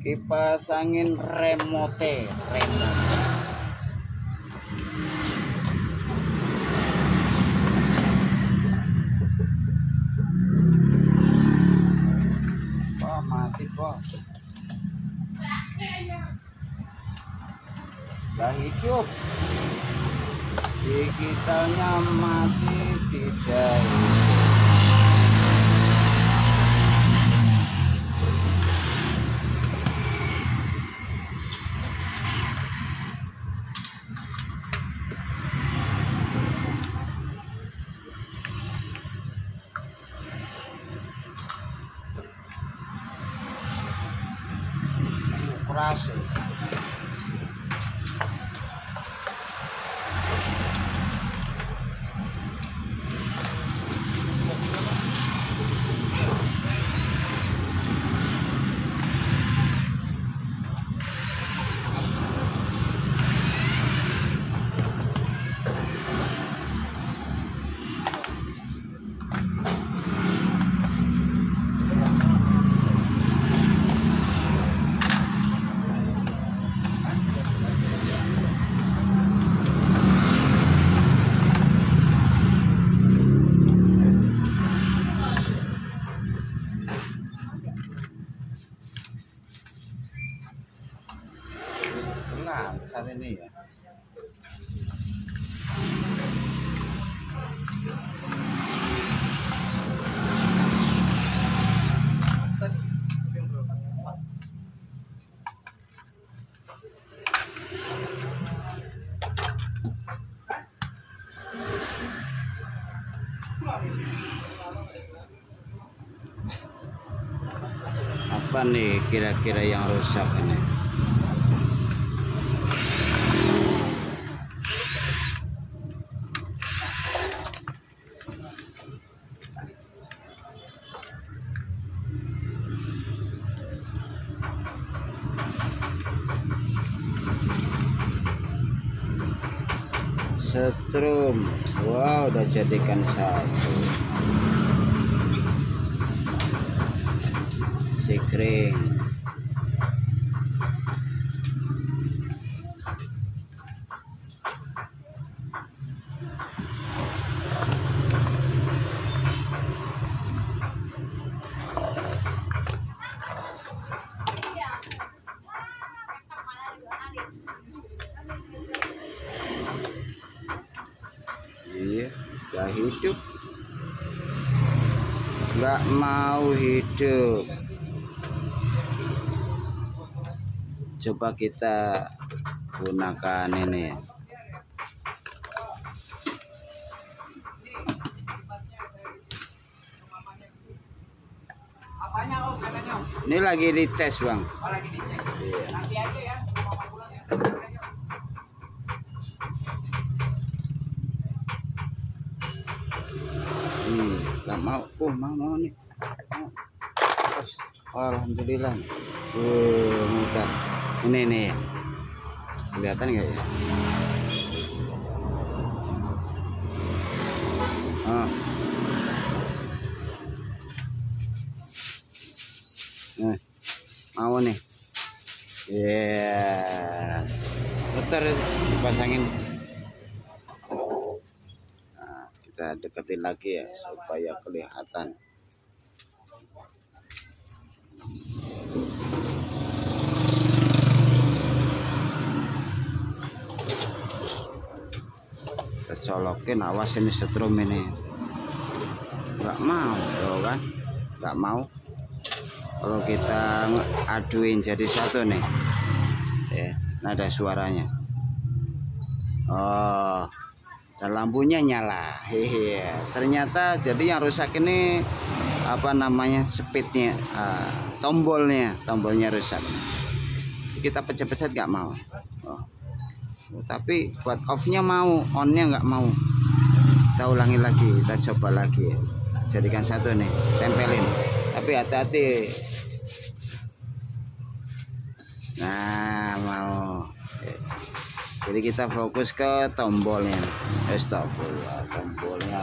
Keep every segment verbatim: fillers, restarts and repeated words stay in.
kipas angin remote remote wah mati kok gak hidup digitalnya mati tidak hidup. Keras ya. Lancar ini ya. Apa nih kira-kira yang rusak ini? Setrum, wow, udah jadikan satu. Sikring. Iya, gak hidup, gak mau hidup. Coba kita gunakan ini. Ini lagi dites, Bang. Oh, lagi dicek. Iya. Nanti aja ya. Hmm, gak mau, oh mau mau nih. Alhamdulillah. Uh, mudah. Ini nih, kelihatan nggak ya? Ah. Nah, mau nih. Ya, yeah. Putar dipasangin. Nah, kita deketin lagi ya supaya kelihatan. Kita colokin, awas ini setrum ini. Nggak mau, tuh kan? Nggak mau. Kalau kita aduin jadi satu nih, ya, nada suaranya. Oh, dan lampunya nyala. Hehe. Ternyata jadi yang rusak ini apa namanya, speednya, uh, tombolnya, tombolnya rusak. Kita pecet-pecet nggak mau. Oh. Tapi buat off-nya mau, on-nya nggak mau. Kita ulangi lagi, kita coba lagi. Jadikan satu nih, tempelin. Tapi hati-hati. Nah, mau. Jadi kita fokus ke tombolnya. Astagfirullah, tombolnya.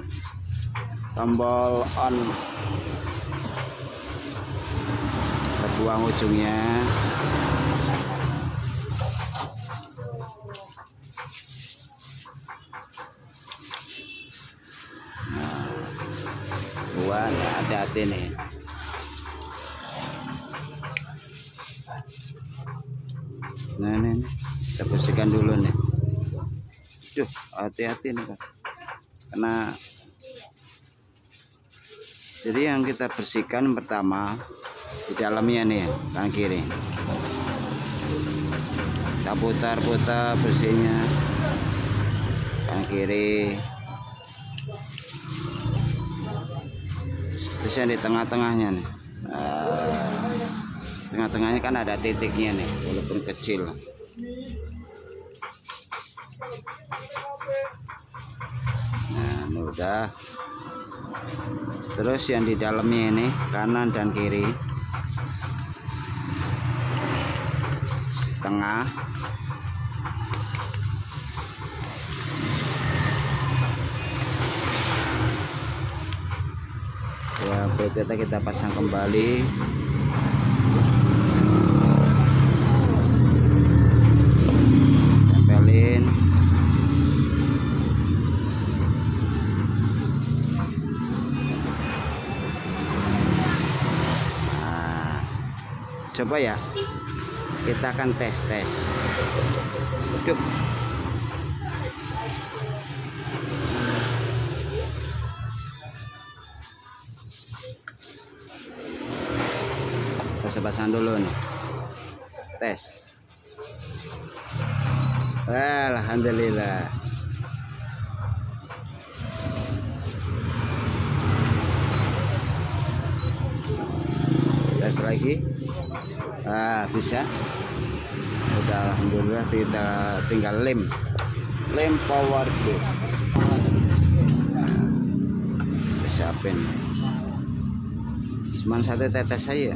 Tombol on. buang ujungnya. Nah, buat hati-hati nih. Nah, ini kita bersihkan dulu nih. Duh, hati-hati nih, Pak. Karena jadi yang kita bersihkan pertama di dalamnya nih, kanan kiri. Kita putar-putar bersihnya kanan kiri. Terus yang di tengah-tengahnya nih. Nah, tengah-tengahnya kan ada titiknya nih, walaupun kecil. Nah, ini udah. Terus yang di dalamnya ini kanan dan kiri, setengah. Ya, berikutnya kita pasang kembali. Tempelin. Nah, coba ya, kita akan tes tes. Aduh. Pasang dulu nih, tes. Alhamdulillah. Tes lagi. Ah, bisa. Udah, alhamdulillah. Kita tinggal lem, lem power tool. Siapin. Cuman satu tetes saya.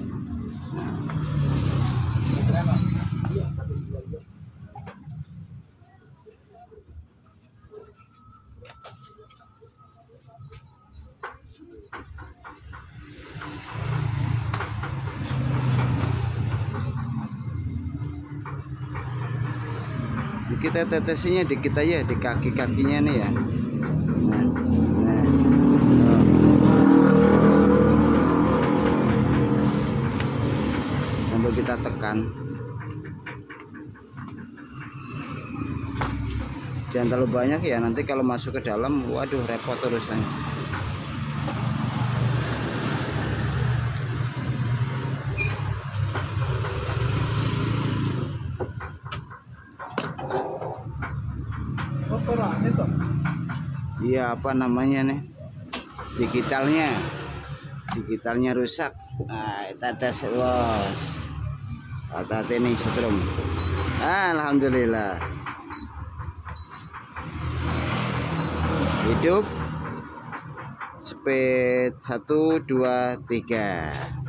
Kita tetesnya dikit aja di kaki-kakinya nih ya. Nah, nah. Oh. Sambil kita tekan. Jangan terlalu banyak ya, nanti kalau masuk ke dalam, waduh repot urusannya. Iya, apa namanya nih, digitalnya digitalnya rusak. Nah, tetes los hati-hati nih setrum. Alhamdulillah hidup. Speed satu dua tiga.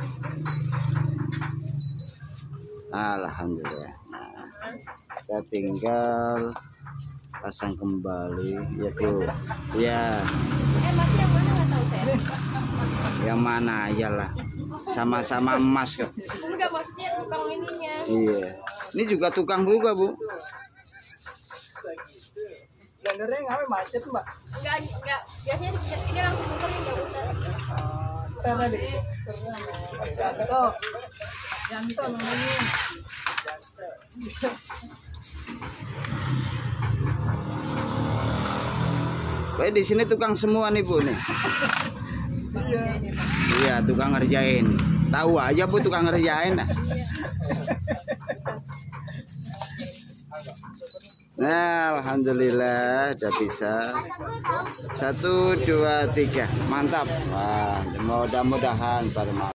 Alhamdulillah. Nah, kita tinggal pasang kembali ya Bu. Ya. Eh, masih yang mana nggak tahu saya. Yang mana aja lah. Sama-sama emas kok. Enggak, maksudnya tukang ininya. Iya. Ini juga tukang juga, Bu. Blendernya ngapain macet, Mbak? Enggak, enggak. Biasanya dipijat ini langsung muterin, enggak muter. Karena di Janto. Janto namanya. Kayak di sini tukang semua nih Bu nih. Iya. Iya, tukang ngerjain. Tahu aja Bu tukang ngerjain. Nah, alhamdulillah udah bisa. Satu, dua, tiga, mantap. Wah, mudah-mudahan pada